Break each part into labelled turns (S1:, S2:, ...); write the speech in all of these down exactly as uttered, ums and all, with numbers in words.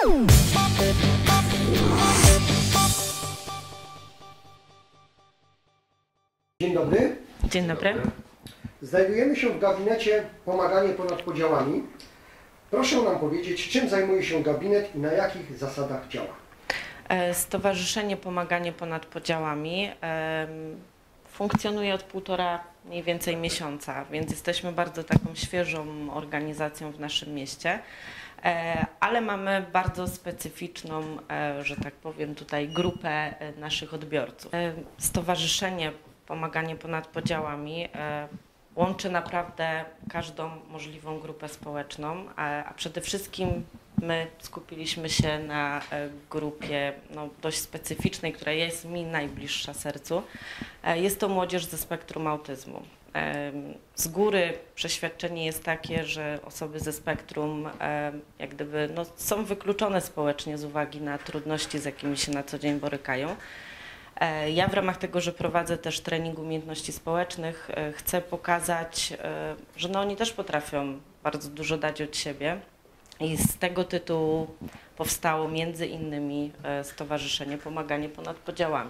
S1: Dzień dobry.
S2: Dzień dobry.
S1: Znajdujemy się w gabinecie Pomaganie ponad podziałami. Proszę nam powiedzieć, czym zajmuje się gabinet i na jakich zasadach działa?
S2: Stowarzyszenie Pomaganie ponad podziałami funkcjonuje od półtora mniej więcej miesiąca, więc jesteśmy bardzo taką świeżą organizacją w naszym mieście, ale mamy bardzo specyficzną, że tak powiem, tutaj grupę naszych odbiorców. Stowarzyszenie Pomaganie ponad podziałami łączy naprawdę każdą możliwą grupę społeczną, a przede wszystkim my skupiliśmy się na grupie no, dość specyficznej, która jest mi najbliższa sercu. Jest to młodzież ze spektrum autyzmu. Z góry przeświadczenie jest takie, że osoby ze spektrum jak gdyby, no, są wykluczone społecznie z uwagi na trudności, z jakimi się na co dzień borykają. Ja w ramach tego, że prowadzę też trening umiejętności społecznych, chcę pokazać, że no oni też potrafią bardzo dużo dać od siebie i z tego tytułu powstało między innymi Stowarzyszenie Pomaganie ponad podziałami.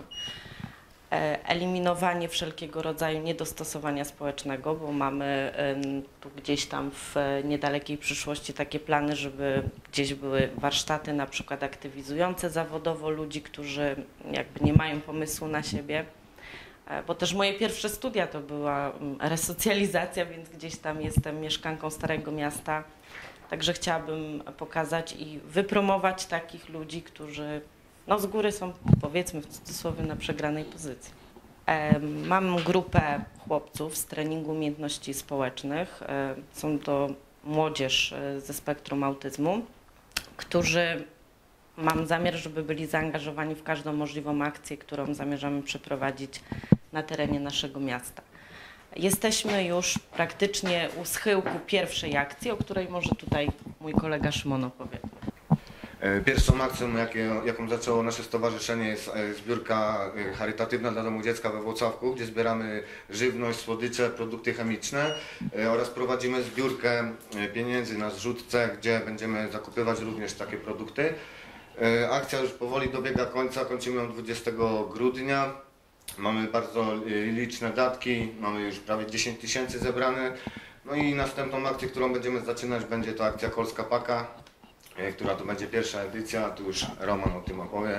S2: Eliminowanie wszelkiego rodzaju niedostosowania społecznego, bo mamy tu gdzieś tam w niedalekiej przyszłości takie plany, żeby gdzieś były warsztaty na przykład aktywizujące zawodowo ludzi, którzy jakby nie mają pomysłu na siebie, bo też moje pierwsze studia to była resocjalizacja, więc gdzieś tam jestem mieszkanką Starego Miasta, także chciałabym pokazać i wypromować takich ludzi, którzy no z góry są, powiedzmy w cudzysłowie, na przegranej pozycji. Mam grupę chłopców z treningu umiejętności społecznych. Są to młodzież ze spektrum autyzmu, którzy mam zamiar, żeby byli zaangażowani w każdą możliwą akcję, którą zamierzamy przeprowadzić na terenie naszego miasta. Jesteśmy już praktycznie u schyłku pierwszej akcji, o której może tutaj mój kolega Szymon opowie.
S3: Pierwszą akcją, jaką zaczęło nasze stowarzyszenie, jest zbiórka charytatywna dla Domu Dziecka we Włocławku, gdzie zbieramy żywność, słodycze, produkty chemiczne oraz prowadzimy zbiórkę pieniędzy na zrzutce, gdzie będziemy zakupywać również takie produkty. Akcja już powoli dobiega końca, kończymy ją dwudziestego grudnia. Mamy bardzo liczne datki, mamy już prawie dziesięć tysięcy zebrane. No i następną akcję, którą będziemy zaczynać, będzie to akcja Kolska Paka, która to będzie pierwsza edycja, tu już Roman o tym opowie.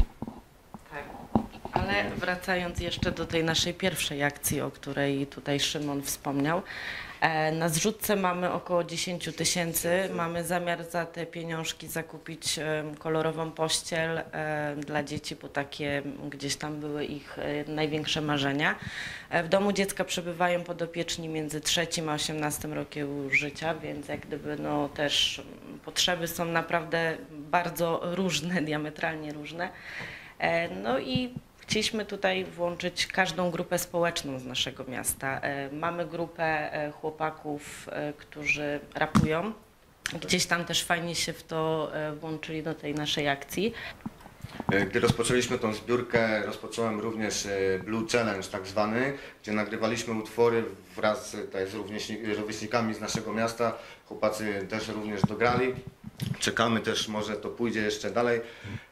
S2: Tak, ale wracając jeszcze do tej naszej pierwszej akcji, o której tutaj Szymon wspomniał, na zrzutce mamy około dziesięć tysięcy, mamy zamiar za te pieniążki zakupić kolorową pościel dla dzieci, bo takie gdzieś tam były ich największe marzenia. W Domu Dziecka przebywają podopieczni między trzecim a osiemnastym rokiem życia, więc jak gdyby no też potrzeby są naprawdę bardzo różne, diametralnie różne. No i chcieliśmy tutaj włączyć każdą grupę społeczną z naszego miasta. Mamy grupę chłopaków, którzy rapują. Gdzieś tam też fajnie się w to włączyli do tej naszej akcji.
S3: Gdy rozpoczęliśmy tą zbiórkę, rozpocząłem również Blue Challenge tak zwany, gdzie nagrywaliśmy utwory wraz tutaj z rówieśnikami z naszego miasta. Chłopacy też również dograli. Czekamy też, może to pójdzie jeszcze dalej.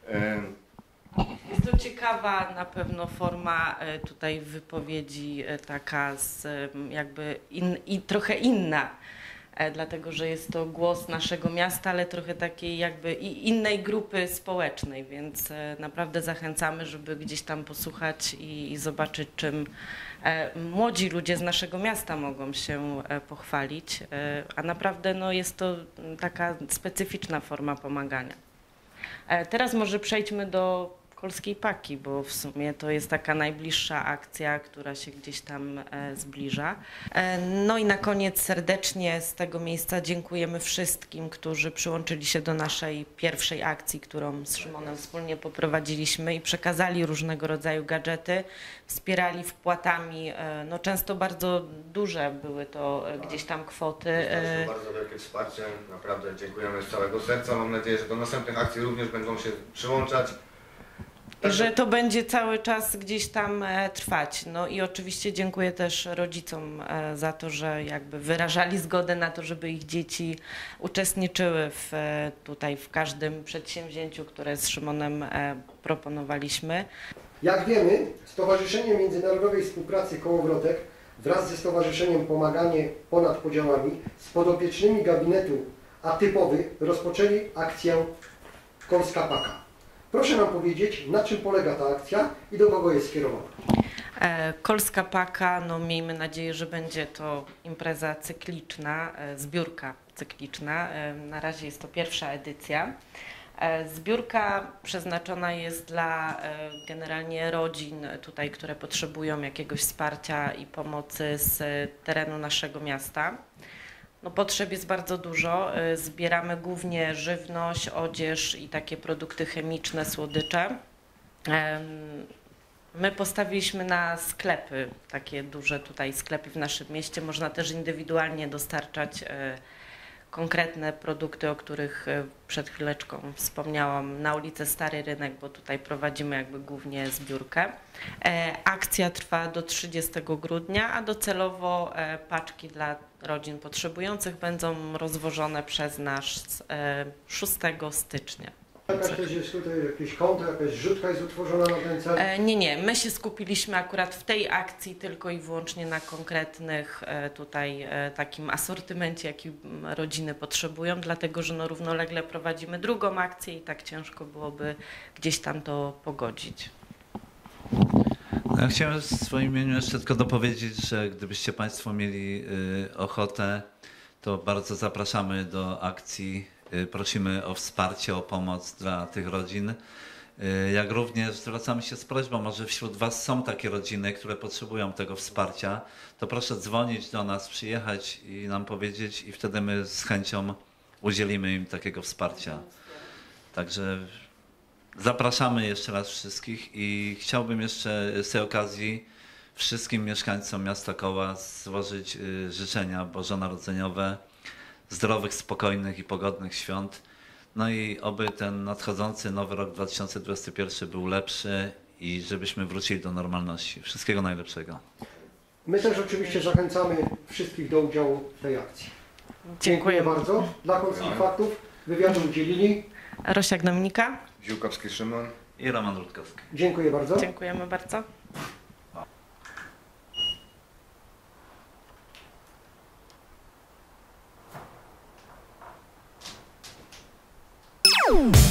S2: Jest to ciekawa na pewno forma tutaj wypowiedzi, taka z jakby in, i trochę inna, dlatego że jest to głos naszego miasta, ale trochę takiej jakby i innej grupy społecznej, więc naprawdę zachęcamy, żeby gdzieś tam posłuchać i, i zobaczyć, czym młodzi ludzie z naszego miasta mogą się pochwalić, a naprawdę no, jest to taka specyficzna forma pomagania. Teraz może przejdźmy do Kolskiej Paki, bo w sumie to jest taka najbliższa akcja, która się gdzieś tam e, zbliża. E, no i na koniec serdecznie z tego miejsca dziękujemy wszystkim, którzy przyłączyli się do naszej pierwszej akcji, którą z Szymonem wspólnie poprowadziliśmy i przekazali różnego rodzaju gadżety, wspierali wpłatami, e, no często bardzo duże były to e, gdzieś tam kwoty.
S3: E, to bardzo wielkie wsparcie, naprawdę dziękujemy z całego serca. Mam nadzieję, że do następnych akcji również będą się przyłączać.
S2: I że to będzie cały czas gdzieś tam e, trwać. No i oczywiście dziękuję też rodzicom e, za to, że jakby wyrażali zgodę na to, żeby ich dzieci uczestniczyły w, e, tutaj w każdym przedsięwzięciu, które z Szymonem e, proponowaliśmy.
S1: Jak wiemy, Stowarzyszenie Międzynarodowej Współpracy Kołowrotek wraz ze Stowarzyszeniem Pomaganie Ponad Podziałami z podopiecznymi gabinetu Atypowy rozpoczęli akcję Kolska Paka. Proszę nam powiedzieć, na czym polega ta akcja i do kogo jest skierowana?
S2: E, Kolska Paka, no miejmy nadzieję, że będzie to impreza cykliczna, e, zbiórka cykliczna. E, na razie jest to pierwsza edycja. E, Zbiórka przeznaczona jest dla e, generalnie rodzin tutaj, które potrzebują jakiegoś wsparcia i pomocy z e, terenu naszego miasta. No, potrzeb jest bardzo dużo. E, Zbieramy głównie żywność, odzież i takie produkty chemiczne, słodycze. Em, My postawiliśmy na sklepy, takie duże tutaj sklepy w naszym mieście. Można też indywidualnie dostarczać e, konkretne produkty, o których e, przed chwileczką wspomniałam, na ulicę Stary Rynek, bo tutaj prowadzimy jakby głównie zbiórkę. E, Akcja trwa do trzydziestego grudnia, a docelowo e, paczki dla rodzin potrzebujących będą rozwożone przez nas e, szóstego stycznia.
S1: Jakaś też jest tutaj jakieś konto, jakaś rzutka jest utworzona na ten cel?
S2: E, Nie, nie. My się skupiliśmy akurat w tej akcji tylko i wyłącznie na konkretnych e, tutaj e, takim asortymencie, jaki m, rodziny potrzebują, dlatego że no równolegle prowadzimy drugą akcję i tak ciężko byłoby gdzieś tam to pogodzić.
S4: No, ja chciałem w swoim imieniu jeszcze tylko dopowiedzieć, że gdybyście Państwo mieli y, ochotę, to bardzo zapraszamy do akcji. Prosimy o wsparcie, o pomoc dla tych rodzin. Jak również zwracamy się z prośbą, może wśród Was są takie rodziny, które potrzebują tego wsparcia, to proszę dzwonić do nas, przyjechać i nam powiedzieć i wtedy my z chęcią udzielimy im takiego wsparcia. Także zapraszamy jeszcze raz wszystkich i chciałbym jeszcze z tej okazji wszystkim mieszkańcom miasta Koła złożyć życzenia bożonarodzeniowe, zdrowych, spokojnych i pogodnych świąt. No i oby ten nadchodzący nowy rok dwa tysiące dwudziesty pierwszy był lepszy i żebyśmy wrócili do normalności. Wszystkiego najlepszego.
S1: My też oczywiście zachęcamy wszystkich do udziału w tej akcji.
S2: Dziękuję
S1: bardzo. Dla Polskich Faktów wywiadu udzielili.
S2: Rosiak Dominika.
S3: Ziółkowski Szymon.
S4: I Roman Rutkowski.
S1: Dziękuję bardzo.
S2: Dziękujemy bardzo.
S5: Ooh.